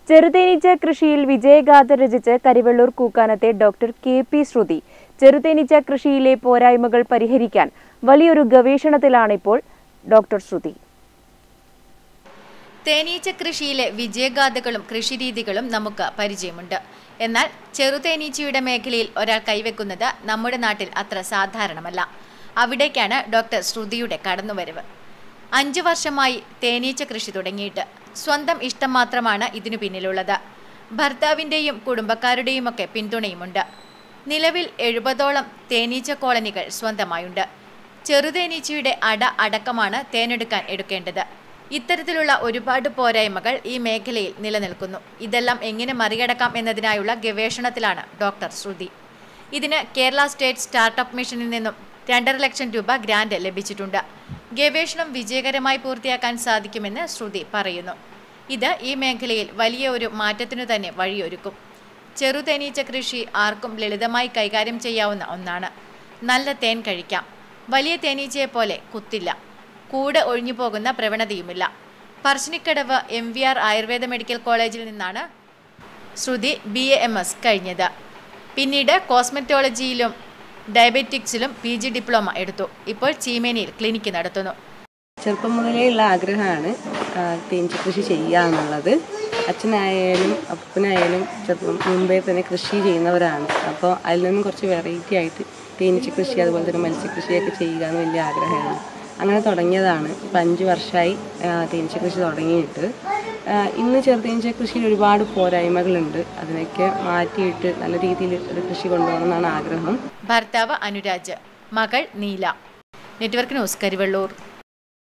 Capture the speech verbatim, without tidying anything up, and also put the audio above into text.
ചെറുതേനീച്ച കൃഷിയിൽ വിജയഗാഥ രചിച്ച് കരിവെള്ളൂർ കൂക്കാനത്തെ ഡോക്ടർ കെ പി ശ്രുതി ചെറുതേനീച്ച കൃഷിയിലെ പോരായ്മകൾ പരിഹരിക്കാൻ വലിയൊരു ഗവേഷണത്തിലാണിപ്പോൾ ഡോക്ടർ ശ്രുതി. തേനീച്ച കൃഷിയിലെ വിജയഗാഥകളും കൃഷിരീതികളും നമുക്ക് പരിചയമുണ്ട്. എന്നാൽ ചെറുതേനീച്ചയുടെ മേഖലയിൽ ഒരാൾ കൈവെക്കുന്നത് നമ്മുടെ നാട്ടിൽ അത്ര സാധാരണമല്ല. അവിടേക്കാണ് ഡോക്ടർ ശ്രുതിയുടെ കടന്നുവരവ്. അഞ്ചു വർഷമായി തേനീച്ച കൃഷി തുടങ്ങിയിട്ട്. സ്വന്തം ഇഷ്ടം മാത്രമാണ് ഇതിനു പിന്നിലുള്ളത്. ഭർത്താവിൻ്റെയും കുടുംബക്കാരുടെയുമൊക്കെ പിന്തുണയുമുണ്ട്. നിലവിൽ എഴുപതോളം തേനീച്ച കോളനികൾ സ്വന്തമായുണ്ട്. ചെറുതേനീച്ചയുടെ അട അടക്കമാണ് തേനെടുക്കാൻ എടുക്കേണ്ടത്. ഇത്തരത്തിലുള്ള ഒരുപാട് പോരായ്മകൾ ഈ മേഖലയിൽ നിലനിൽക്കുന്നു. ഇതെല്ലാം എങ്ങനെ മറികടക്കാം എന്നതിനായുള്ള ഗവേഷണത്തിലാണ് ഡോക്ടർ ശ്രുതി. ഇതിന് കേരള സ്റ്റേറ്റ് സ്റ്റാർട്ടപ്പ് മിഷനിൽ നിന്നും രണ്ടര ലക്ഷം രൂപ ഗ്രാന്റ് ലഭിച്ചിട്ടുണ്ട്. ഗവേഷണം വിജയകരമായി പൂർത്തിയാക്കാൻ സാധിക്കുമെന്ന് ശ്രുതി പറയുന്നു. ഇത് ഈ മേഖലയിൽ വലിയ ഒരു മാറ്റത്തിനു തന്നെ വഴിയൊരുക്കും. ചെറുതേനീച്ച കൃഷി ആർക്കും ലളിതമായി കൈകാര്യം ചെയ്യാവുന്ന ഒന്നാണ്. നല്ല തേൻ കഴിക്കാം. വലിയ തേനീച്ചയെ പോലെ കുത്തില്ല. കൂട് ഒഴിഞ്ഞു പോകുന്ന പ്രവണതയുമില്ല. Parassinikkadavu M V R Ayurveda medical കോളേജിൽ നിന്നാണ് Sruthi B A M S കഴിഞ്ഞത്. പിന്നീട് കോസ്മെറ്റോളജിയിലും ഡയബറ്റിക്സിലും പി ജി ഡിപ്ലോമ എടുത്തു. ഇപ്പോൾ ചീമേനിയിൽ ക്ലിനിക്ക് നടത്തുന്നു. ചെറുപ്പം മുതലേ ഉള്ള ആഗ്രഹമാണ് തേനീച്ച കൃഷി ചെയ്യുക എന്നുള്ളത്. അച്ഛനായാലും അപ്പനായാലും ചെറുപ്പം മുമ്പേ തന്നെ കൃഷി ചെയ്യുന്നവരാണ്. അപ്പോൾ അതിൽ നിന്നും കുറച്ച് വെറൈറ്റി ആയിട്ട് തേനീച്ച കൃഷി അതുപോലെ തന്നെ മത്സ്യകൃഷിയൊക്കെ ചെയ്യുക എന്ന് വലിയ ആഗ്രഹമാണ്. അങ്ങനെ തുടങ്ങിയതാണ്. ഇപ്പം അഞ്ച് വർഷമായി തേനീച്ച കൃഷി തുടങ്ങിയിട്ട്. ഇന്ന് ചെറുതേനീച്ച കൃഷിയിൽ ഒരുപാട് പോരായ്മകളുണ്ട്. അതിനൊക്കെ മാറ്റിയിട്ട് നല്ല രീതിയിൽ ഒരു കൃഷി കൊണ്ടുപോകണമെന്നാണ് ആഗ്രഹം. ഭർത്താവ് അനുരാജ്, മകൾ നീല. Network news, Karivellur.